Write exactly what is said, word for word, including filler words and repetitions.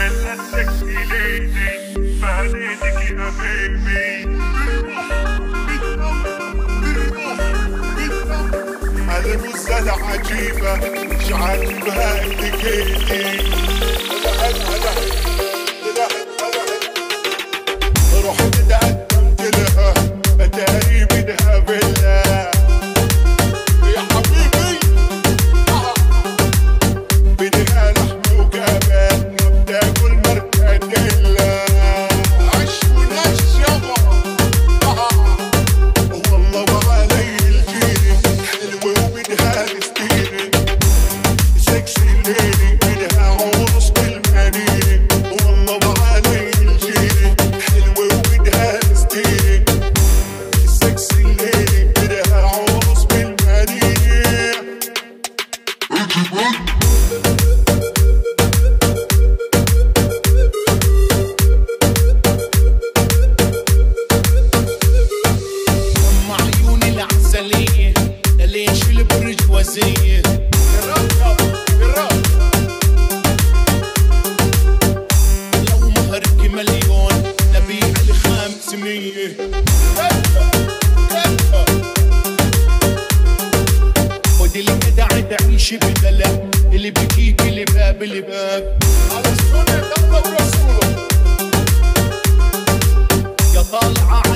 ولا السكسي ليدي فهديتك يا بيبي. الموزة العجيبة مش عاجبها اتيكيتي. رحت تقدمت لها اتاري بدها فيلا يا حبيبي، بدها لحم وكباب بتاكل مرتديلا عش ونش يابا. والله وعلي الجيري حلوة وبدها تستيري سكسي ليدي بدها عروس بالمدينة. والله وعلي الجيري حلوة وبدها تستيري سكسي ليدي بدها عروس بالمدينة. أما عيوني العسلية ليش البرجوازية لو مهرك مليون نبيع الخمسمية. خد الجدع تعيش بدلع اللي بكيك لباب لباب على السنة دولة رسوله يا طالعة